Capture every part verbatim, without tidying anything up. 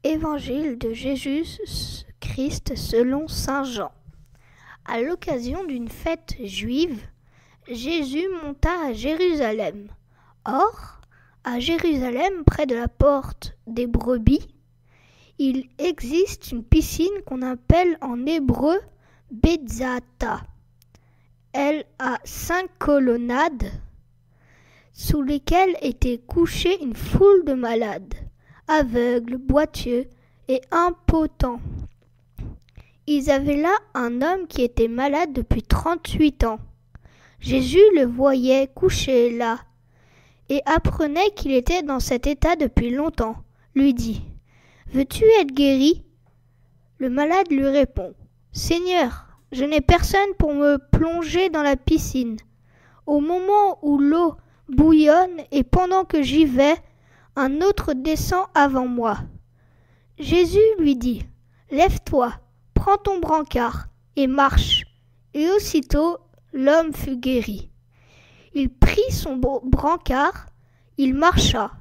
Évangile de Jésus-Christ selon saint Jean. À l'occasion d'une fête juive, Jésus monta à Jérusalem. Or, à Jérusalem, près de la porte des brebis, il existe une piscine qu'on appelle en hébreu Betzata. Elle a cinq colonnades sous lesquelles était couchée une foule de malades, aveugles, boiteux et impotents. Ils avaient là un homme qui était malade depuis trente-huit ans. Jésus le voyait couché là et apprenait qu'il était dans cet état depuis longtemps. Lui dit : « Veux-tu être guéri ?» Le malade lui répond : « Seigneur, je n'ai personne pour me plonger dans la piscine. Au moment où l'eau bouillonne et pendant que j'y vais, un autre descend avant moi. » Jésus lui dit : « Lève-toi, prends ton brancard et marche. » Et aussitôt, l'homme fut guéri. Il prit son brancard, il marcha.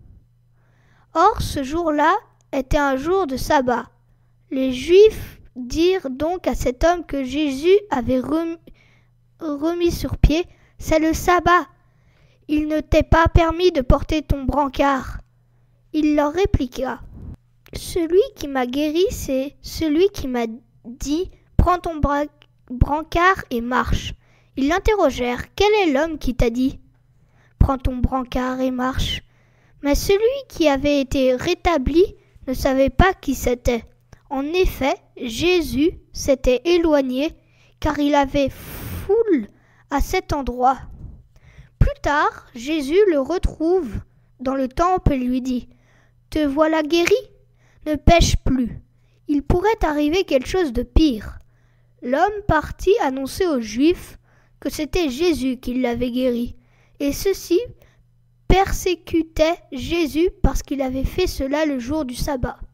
Or, ce jour-là était un jour de sabbat. Les Juifs dirent donc à cet homme que Jésus avait remis, remis sur pied : « C'est le sabbat. Il ne t'est pas permis de porter ton brancard. » Il leur répliqua : « Celui qui m'a guéri, c'est celui qui m'a dit : prends ton bra- brancard et marche. » Ils l'interrogèrent : « Quel est l'homme qui t'a dit : prends ton brancard et marche ?» Mais celui qui avait été rétabli ne savait pas qui c'était. En effet, Jésus s'était éloigné, car il avait foule à cet endroit. Plus tard, Jésus le retrouve dans le temple et lui dit : « Te voilà guéri ? Ne pêche plus. Il pourrait arriver quelque chose de pire. » L'homme partit annoncer aux Juifs que c'était Jésus qui l'avait guéri, et ceux-ci persécutaient Jésus parce qu'il avait fait cela le jour du sabbat.